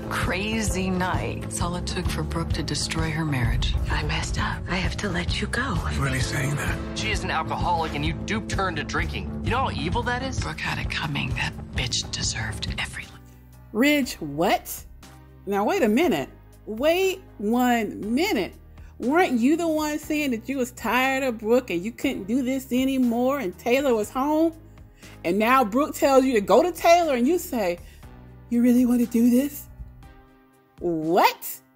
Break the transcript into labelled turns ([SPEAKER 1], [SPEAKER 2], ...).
[SPEAKER 1] crazy night. It's all it took for Brooke to destroy her marriage.
[SPEAKER 2] I messed up. I have to let you go.
[SPEAKER 3] You really saying that?
[SPEAKER 4] She is an alcoholic and you duped her into drinking. You know how evil that is?
[SPEAKER 1] Brooke had it coming. That bitch deserved every...
[SPEAKER 5] Ridge, what? Now, wait a minute. Wait 1 minute. Weren't you the one saying that you was tired of Brooke and you couldn't do this anymore and Taylor was home? And now Brooke tells you to go to Taylor and you say, you really want to do this? What?